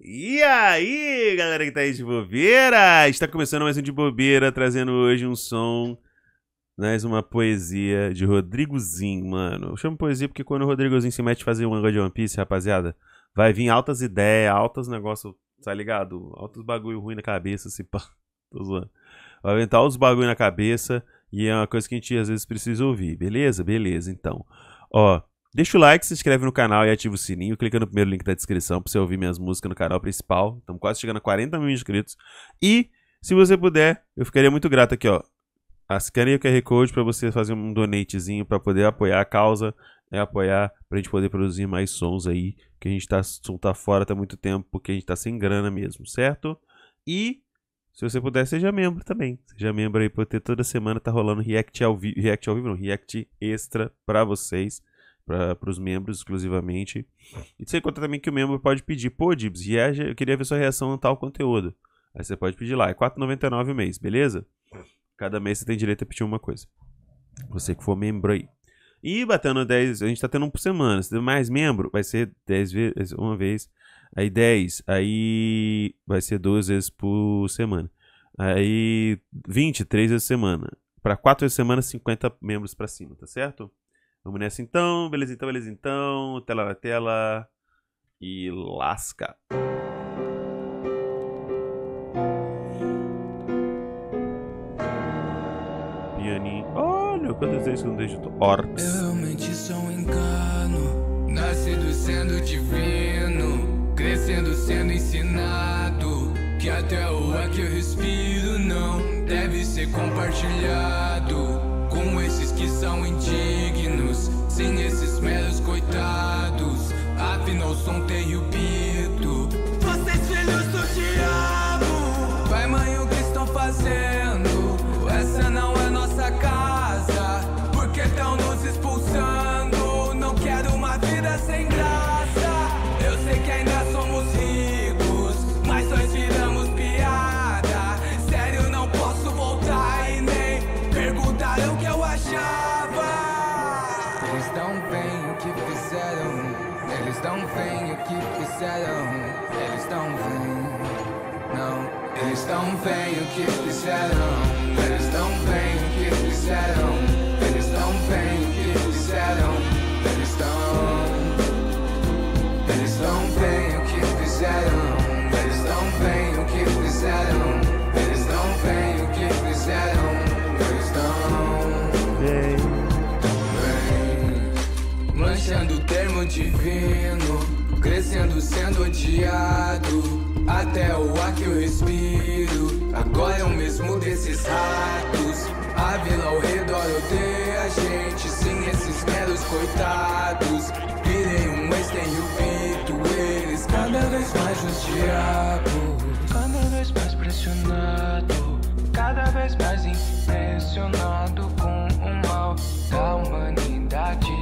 E aí, galera que tá aí de bobeira? Está começando mais um de bobeira, trazendo hoje um som, mais uma poesia de Rodrigozinho, mano. Eu chamo poesia porque quando o Rodrigozinho se mete a fazer um mangá de One Piece, rapaziada, vai vir altas ideias, altos negócios, tá ligado? Altos bagulho ruim na cabeça, se pá. Tô zoando. Vai aventar os bagulho na cabeça e é uma coisa que a gente às vezes precisa ouvir, beleza? Beleza, então. Ó, deixa o like, se inscreve no canal e ativa o sininho. Clica no primeiro link da descrição pra você ouvir minhas músicas no canal principal. Estamos quase chegando a 40 mil inscritos. E, se você puder, eu ficaria muito grato aqui, ó. Escaneia o QR Code pra você fazer um donatezinho pra poder apoiar a causa. Apoiar pra gente poder produzir mais sons aí. Que a gente tá fora há muito tempo, porque a gente tá sem grana mesmo, certo? E, se você puder, seja membro também. Seja membro aí, porque toda semana tá rolando react ao vivo. React ao vivo não, react extra pra vocês. Para os membros exclusivamente. E você conta também que o membro pode pedir: pô, Dibs, eu queria ver sua reação a tal conteúdo. Aí você pode pedir lá, é R$4,99 o mês, beleza? Cada mês você tem direito a pedir uma coisa. Você que for membro aí. E batendo 10, a gente tá tendo um por semana. Se der mais membro, vai ser 10 vezes, uma vez. Aí 10, aí vai ser 2 vezes por semana. Aí 20, 3 vezes por semana. Para 4 vezes por semana, 50 membros para cima, tá certo? Vamos nessa então, beleza então, beleza então. Tela na tela. E lasca. Pianinho. Olha, quantas vezes que eu não digito Orcs. Eu realmente sou um engano. Nascido sendo divino, crescendo sendo ensinado. Que até o ar que eu respiro não deve ser compartilhado com esses que são indignos, sem esses meros coitados. Afinal som tem o pito. Vocês filhos do diabo, pai, mãe, o que estão fazendo? Essa não é nossa casa, porque estão nos expulsando. Não quero uma vida sem graça. Eu sei que ainda somos ricos, mas nós viramos piada. Sério, não posso voltar e nem perguntaram o que eu achava. Eles não veem o que fizeram. Eles não veem o que fizeram. Eles não veem. Não. Eles não veem o que fizeram. Eles não veem o que fizeram. Eles não veem o que fizeram. Eles não veem o que fizeram. Eles não veem o que fizeram. Eles não veem o que fizeram. Eles não veem. Manchando o termo divino, crescendo sendo odiado. Até o ar que eu respiro agora é o mesmo desses ratos. A vila ao redor odeia a gente, sem esses meros coitados. Virei um ex, tenho feito eles cada vez mais os diabos. Cada vez mais pressionado, cada vez mais impressionado com o mal da humanidade.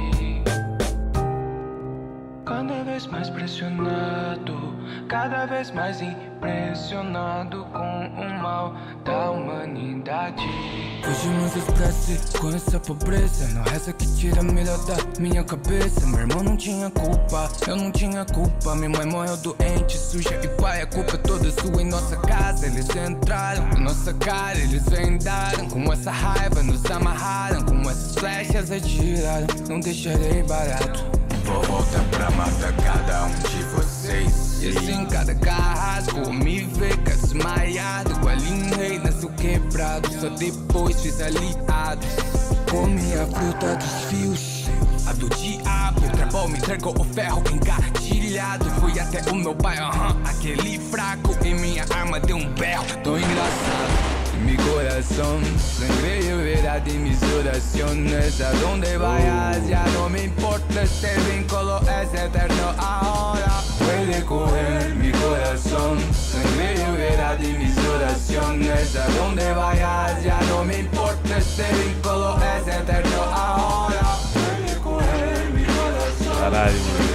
Cada vez mais pressionado, cada vez mais impressionado com o mal da humanidade. Fugimos dos prazeres com essa pobreza. Não resta que tira melhor da minha cabeça. Meu irmão não tinha culpa, eu não tinha culpa. Minha mãe morreu doente, suja e pai, a culpa toda sua em nossa casa. Eles entraram na nossa cara, eles vendaram. Com essa raiva nos amarraram, com essas flechas atiraram. Não deixarei barato. Vou voltar pra matar cada um de vocês. E assim cada carrasco me vê desmaiado. Ali reina sou quebrado, só depois fiz aliados. Comi a fruta dos fios, a do diabo. O trapão me entregou o ferro engatilhado. Fui até o meu pai, aquele fraco. E minha arma deu um berro, tô engraçado. Mi corazón, sangre y verdad y mis oraciones. A donde vayas ya no me importa, este vínculo es eterno ahora. Puede coger mi corazón, sangre y verdad y mis oraciones. A donde vayas ya no me importa, este vínculo es eterno ahora. Puede coger mi corazón. Caralho,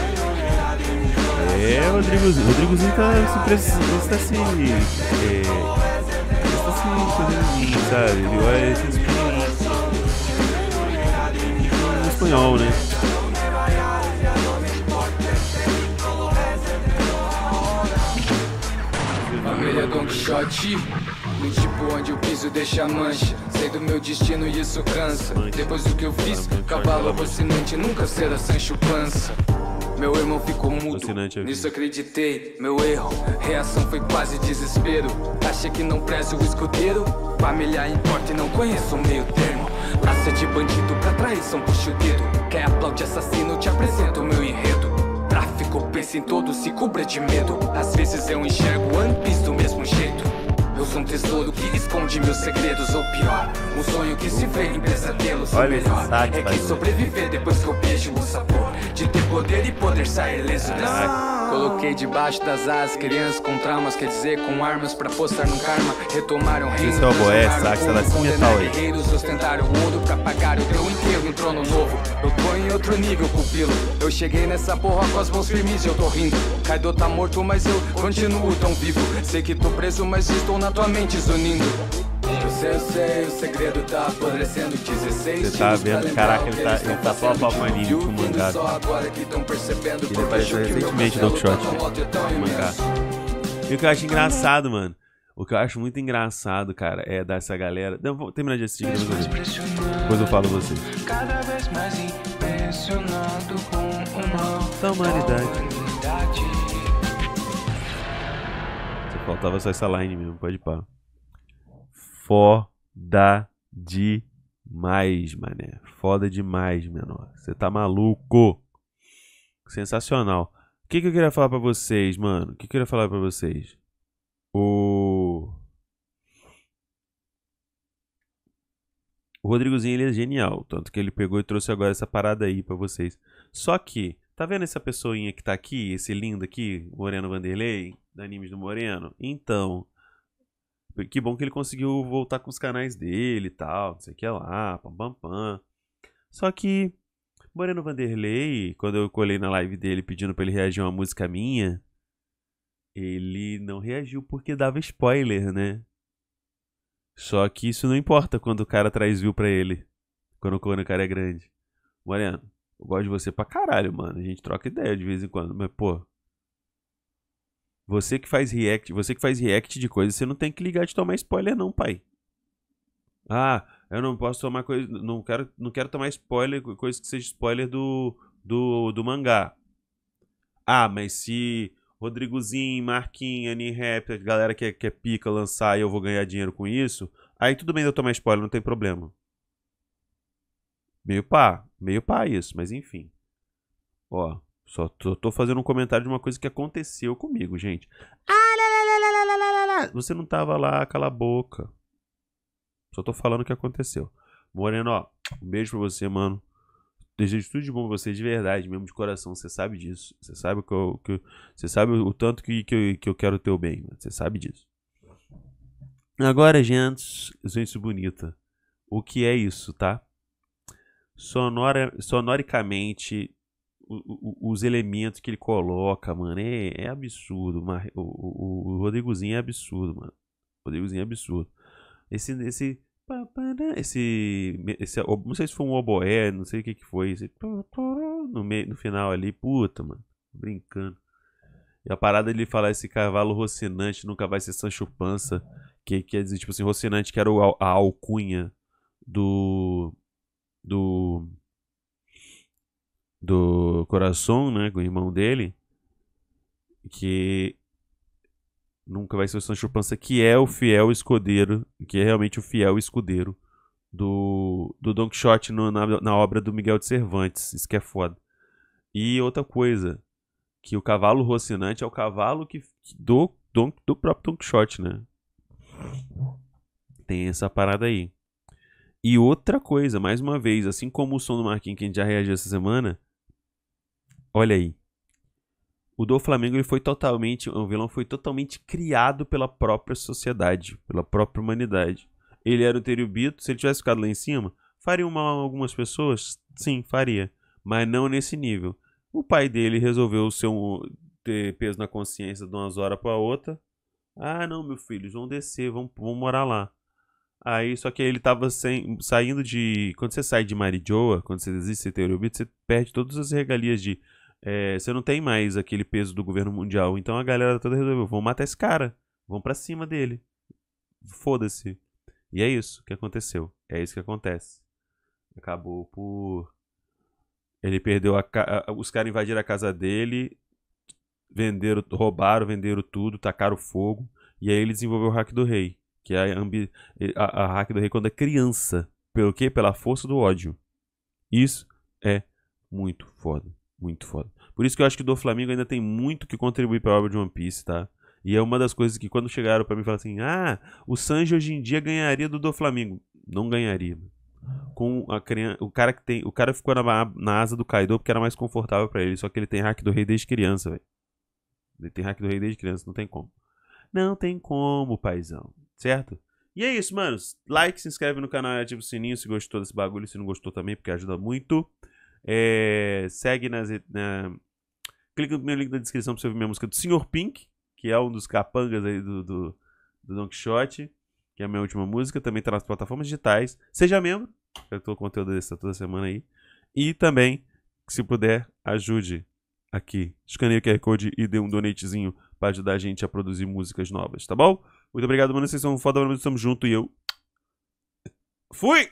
mano. Rodrigozinho tá se sabe? Ele vai em espanhol, né? é Don Quixote. No tipo onde eu piso deixa mancha. Sei do meu destino e isso cansa. Depois do que eu fiz, cavalo rocinante nunca será Sancho Panza. Meu irmão ficou mudo, nisso acreditei. Meu erro, reação foi quase desespero. Achei que não prezo o escudeiro. Família importa e não conheço o meio termo. Raça de bandido pra traição, puxa o dedo. Quer aplaude assassino, te apresento o meu enredo. Tráfico, pensa em todo, se cubra de medo. Às vezes eu enxergo One Piece do mesmo jeito. Eu sou um tesouro que esconde meus segredos. Ou pior, um sonho que se vê em pesadelos. O melhor é quem sobreviver depois que eu beijo o sabor de ter poder e poder sair leso dessa. Coloquei debaixo das asas crianças com traumas, quer dizer com armas pra postar no karma. Retomaram reino, esse é o Boé, sax, ela se metal aí. Guerreiros ostentaram ouro pra pagar o teu enterro em trono novo. Eu tô em outro nível, pupilo. Eu cheguei nessa porra com as mãos firmes e eu tô rindo. Kaido tá morto, mas eu continuo tão vivo. Sei que tô preso, mas estou na tua mente zunindo. Eu sei, o segredo tá apodrecendo. 16 você tá vendo, caraca, ele tá pau a pau com anime, com mangá. Ele apareceu recentemente no Don Quixote, mangá. E o que eu acho engraçado, mano, o que eu acho muito engraçado, cara, é dessa galera... Não, vou terminar de assistir, depois eu falo a vocês. Cada vez mais impressionado com o mal da humanidade. Só faltava só essa line mesmo, pode ir pá. Foda demais, mané. Foda demais, menor. Você tá maluco. Sensacional. O que eu queria falar pra vocês, mano? O que eu queria falar pra vocês? O Rodrigozinho, ele é genial. Tanto que ele pegou e trouxe agora essa parada aí pra vocês. Só que, tá vendo essa pessoinha que tá aqui? Esse lindo aqui, Moreno Vanderlei, da Animes do Moreno? Então... que bom que ele conseguiu voltar com os canais dele e tal, não sei o que lá, pam pam pam. Só que Moreno Vanderlei, quando eu colei na live dele pedindo pra ele reagir a uma música minha, ele não reagiu porque dava spoiler, né? Só que isso não importa quando o cara traz view pra ele, quando o cara é grande. Moreno, eu gosto de você pra caralho, mano, a gente troca ideia de vez em quando, mas pô... Você que faz react de coisas, você não tem que ligar de tomar spoiler não, pai. Ah, eu não posso tomar coisa, não quero tomar spoiler, coisa que seja spoiler do mangá. Ah, mas se Rodrigozinho, Marquinhos, Anirap, a galera que é pica lançar e eu vou ganhar dinheiro com isso, aí tudo bem eu tomar spoiler, não tem problema. Meio pá isso, mas enfim. Ó, só tô fazendo um comentário de uma coisa que aconteceu comigo, gente. Você não tava lá, cala a boca. Só tô falando o que aconteceu. Moreno, ó, um beijo pra você, mano. Desejo tudo de bom pra você, de verdade, mesmo de coração. Você sabe disso. Você sabe você sabe o tanto que eu quero o teu bem, mano. Você sabe disso. Agora, gente bonita. O que é isso, tá? Sonoricamente, os elementos que ele coloca, mano, é absurdo. O Rodrigozinho é absurdo, mano. O Rodrigozinho é absurdo. Esse não sei se foi um oboé, não sei o que foi. No final ali, puta, mano. Brincando. E a parada dele falar esse cavalo rocinante nunca vai ser Sancho Panza. Que quer dizer, tipo assim, rocinante, que era a alcunha do Coração, né, com o irmão dele, que nunca vai ser o Sancho Panza, que é o fiel escudeiro, que é realmente o fiel escudeiro do Don Quixote na obra do Miguel de Cervantes. Isso que é foda. E outra coisa, que o cavalo rocinante é o cavalo do próprio Don Quixote, né? Tem essa parada aí. E outra coisa, mais uma vez, assim como o som do Marquinhos que a gente já reagiu essa semana, olha aí. O do Flamengo, o vilão foi totalmente criado pela própria sociedade, pela própria humanidade. Ele era o Terubito, se ele tivesse ficado lá em cima, faria mal a algumas pessoas? Sim, faria. Mas não nesse nível. O pai dele resolveu ter peso na consciência de umas horas para outra. Ah, não, meu filho, vão descer, vão morar lá. Aí, só que ele tava saindo de... Quando você sai de Marijoa, quando você desiste de Terubito, você perde todas as regalias de... você não tem mais aquele peso do governo mundial. Então a galera toda resolveu, vamos matar esse cara. vão pra cima dele. Foda-se. E é isso que aconteceu. É isso que acontece. Acabou por... Ele perdeu os caras invadiram a casa dele, venderam tudo, tacaram fogo. E aí ele desenvolveu o hack do rei. Que é a hack do rei quando é criança. Pelo quê? Pela força do ódio. Isso é muito foda. Muito foda. Por isso que eu acho que o Doflamingo ainda tem muito que contribuir para a obra de One Piece, tá? E é uma das coisas que quando chegaram para mim falaram assim: ah, o Sanji hoje em dia ganharia do Doflamingo. Não ganharia. Com a criança, o cara ficou na asa do Kaido porque era mais confortável para ele. Só que ele tem hack do rei desde criança, velho. Ele tem hack do rei desde criança, não tem como. Não tem como, paizão. Certo? E é isso, manos. Like, se inscreve no canal e ativa o sininho se gostou desse bagulho. Se não gostou também, porque ajuda muito. Segue clica no meu link na descrição pra você ouvir minha música do Sr. Pink, que é um dos capangas aí do Don Quixote, que é a minha última música. Também tá nas plataformas digitais. Seja membro, eu tô com conteúdo desse toda semana aí. E também, se puder, ajude aqui. Escaneie o QR Code e dê um donatezinho pra ajudar a gente a produzir músicas novas, tá bom? Muito obrigado, mano. Vocês são foda, estamos juntos e eu... Fui!